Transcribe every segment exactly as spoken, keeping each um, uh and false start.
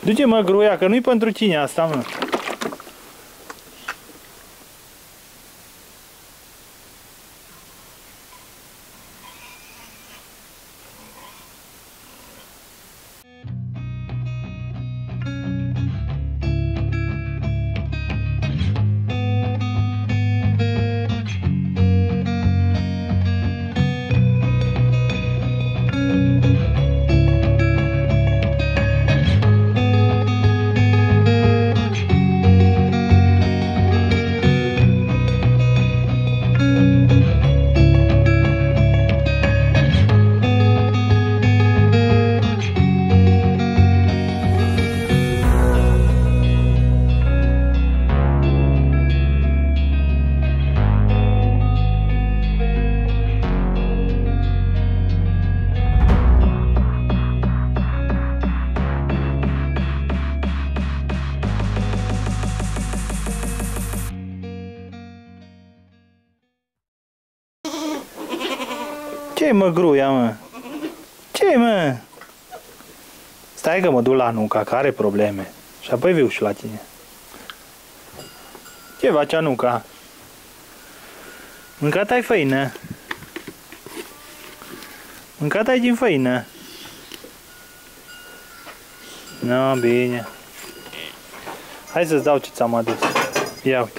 Du-te, mă, gruia, că nu-i pentru tine asta, mă. Ce-i, mă, gruia, mă? Ce-i, mă? Stai că mă duc la Anuca, că are probleme. Și apoi viu și la tine. Ce faci, Anuca? Mâncat ai făină? Mâncat ai din făină? No, bine. Hai să-ți dau ce ți-am adus. Ia uite.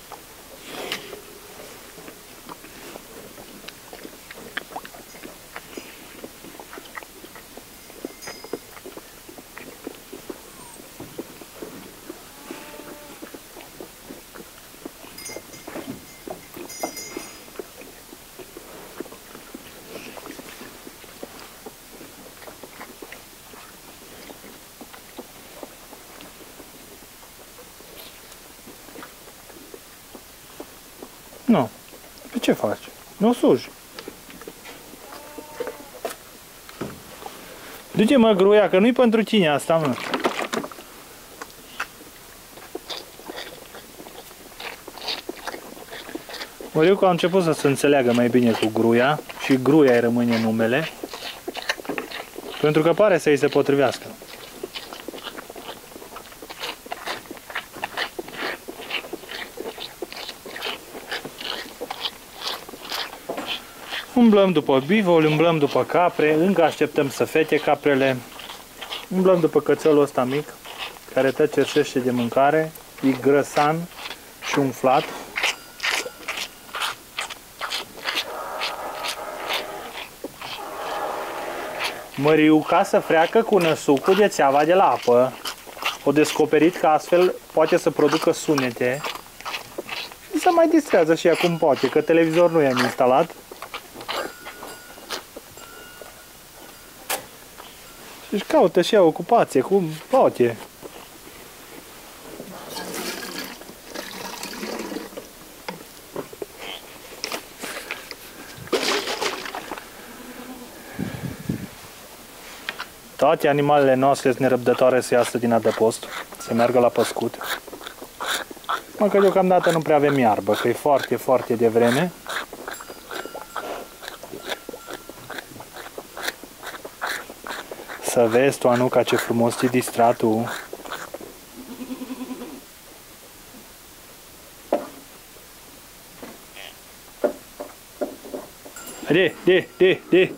Nu. Pe ce faci? Nu suji. Du-te, mă, gruia, că nu-i pentru tine asta, mă. Oriucu a început să se înțeleagă mai bine cu gruia și gruia îi rămâne numele, pentru că pare să îi se potrivească. Umblăm după bivol, umblăm după capre, încă așteptăm să fete caprele. Umblăm după cățelul ăsta mic, care te cerșește de mâncare, e grăsan și umflat. Măriuca să freacă cu năsucul de țeava de la apă. O descoperit că astfel poate să producă sunete. Și să mai distrează și ea cum poate, că televizor nu i-am instalat. Deci caută și ea ocupație, cum poate. Toate animalele noastre sunt nerăbdătoare să iasă din adăpost, să meargă la păscut. Mă că deocamdată nu prea avem iarbă, că e foarte, foarte devreme. Să vezi tu, Anuca, ce frumos te distrat tu. De, de, de, de.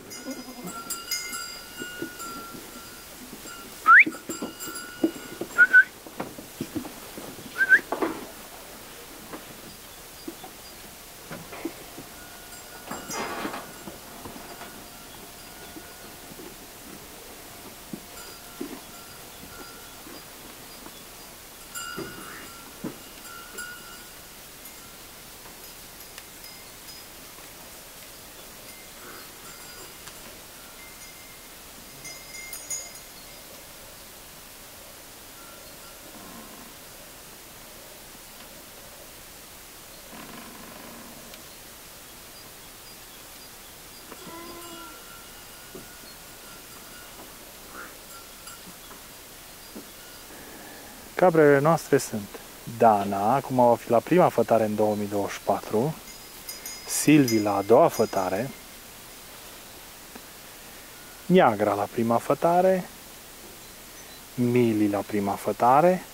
Caprele noastre sunt Dana, acum va fi la prima fătare în două mii douăzeci și patru, Silvi la a doua fătare, Niagara la prima fătare, Mili la prima fătare.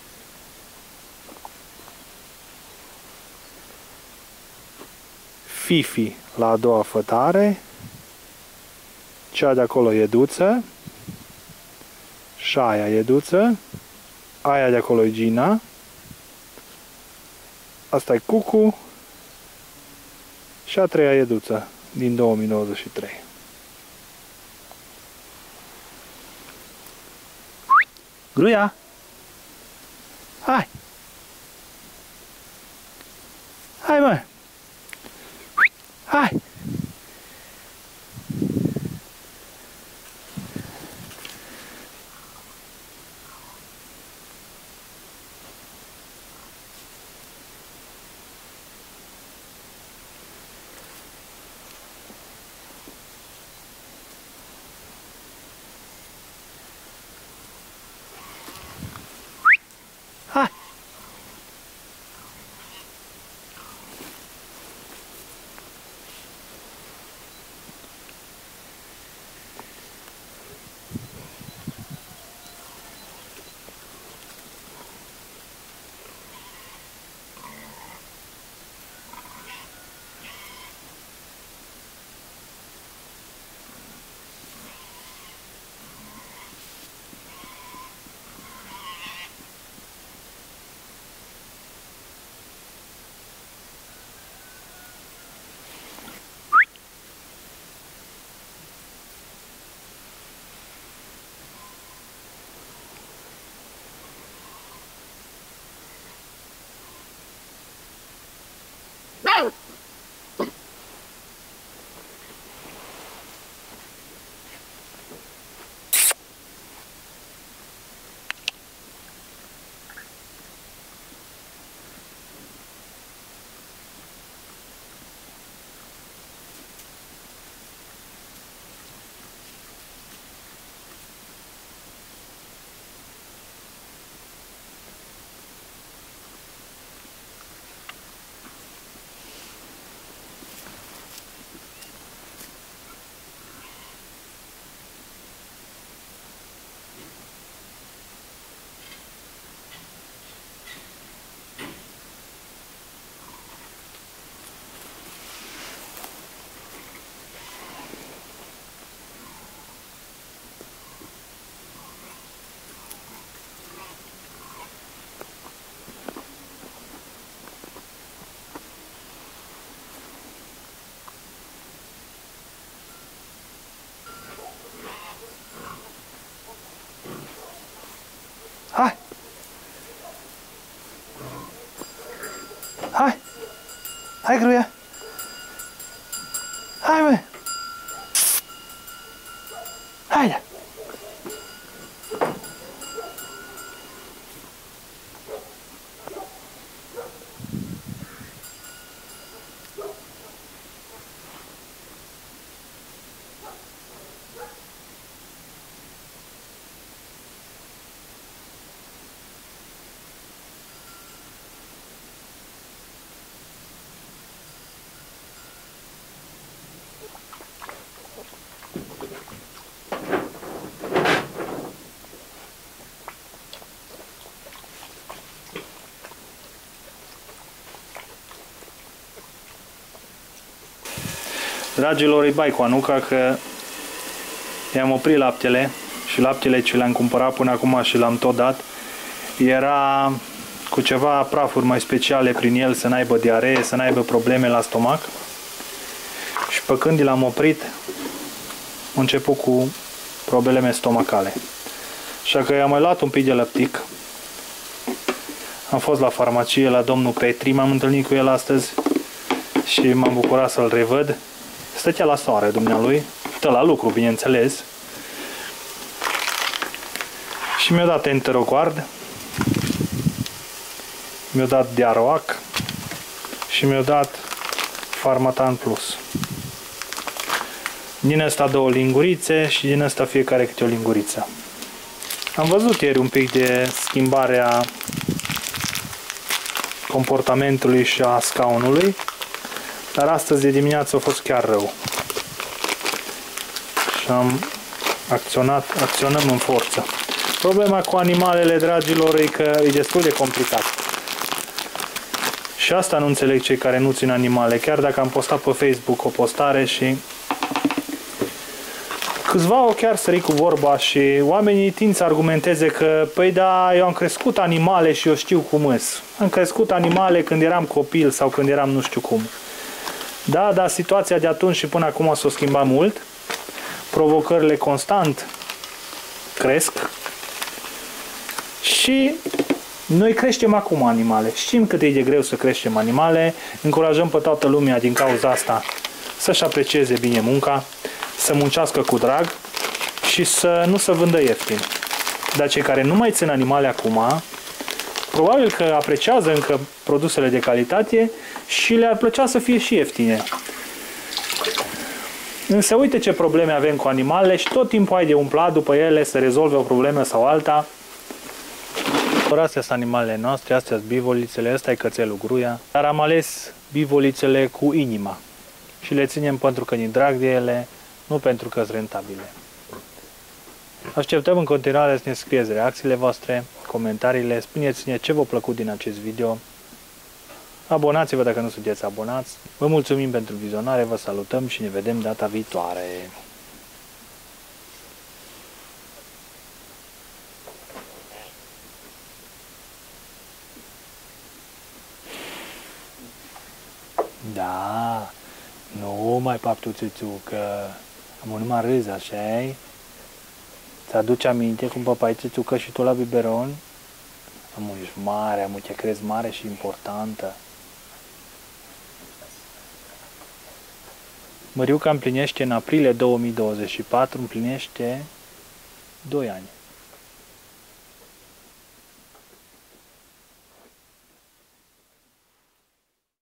Fifi la a doua fătare. Cea de acolo e Duță. Și aia e Duță. Aia de acolo e Gina. Asta e Cucu. Și a treia e Duță din două mii douăzeci și trei. Gruia! Hai! Hai, mă! Hai! Hai! Hai! Hai! Hai, Gruia! Hai, mă! Haide! Dragilor, îi bai cu Anuca că i-am oprit laptele și laptele ce le-am cumpărat până acum și l-am tot dat era cu ceva prafuri mai speciale prin el, să n-aibă diaree, să n-aibă probleme la stomac. Și pe când l-am oprit, am început cu probleme stomacale. Așa că i-am mai luat un pic de lăptic. Am fost la farmacie la domnul Petri, m-am întâlnit cu el astăzi și m-am bucurat să-l revăd. Stătea la soare dumnealui, stă la lucru, bineînțeles. Și mi-a dat Enteroguard, mi-a dat Diaroac și mi-a dat Farmatan Plus. Din asta două lingurițe și din asta fiecare câte o linguriță. Am văzut ieri un pic de schimbarea comportamentului și a scaunului, dar astăzi de dimineață a fost chiar rău. Și am acționat, acționăm în forță. Problema cu animalele, dragilor, e că e destul de complicat. Și asta nu înțeleg cei care nu țin animale. Chiar dacă am postat pe Facebook o postare și câțiva au chiar sărit cu vorba și oamenii tind să argumenteze că păi da, eu am crescut animale și eu știu cum îs. Am crescut animale când eram copil sau când eram nu știu cum. Da, dar situația de atunci și până acum s-a schimbat mult. Provocările constant cresc. Și noi creștem acum animale. Știm cât e de greu să creștem animale. Încurajăm pe toată lumea din cauza asta să-și aprecieze bine munca, să muncească cu drag și să nu se vândă ieftin. Dar cei care nu mai țin animale acum, probabil că apreciază încă produsele de calitate și le-ar plăcea să fie și ieftine. Însă uite ce probleme avem cu animalele și tot timpul ai de umplat după ele să rezolve o problemă sau alta. Astea sunt animalele noastre, astea sunt bivolițele, ăsta e cățelul Gruia. Dar am ales bivolițele cu inima și le ținem pentru că ni drag de ele, nu pentru că sunt rentabile. Așteptăm în continuare să ne scrieți reacțiile voastre, comentariile, spuneți-ne ce v-a plăcut din acest video. Abonați-vă dacă nu sunteți abonați. Vă mulțumim pentru vizionare, vă salutăm și ne vedem data viitoare. Da, nu mai paptu țuțucă, am numai râs, așa-i? Ți-aduce aminte cum papai țuțucă și tu la biberon? Amu, ești mare, amu, te crezi mare și importantă. Măriuca împlinește în aprilie două mii douăzeci și patru, împlinește doi ani.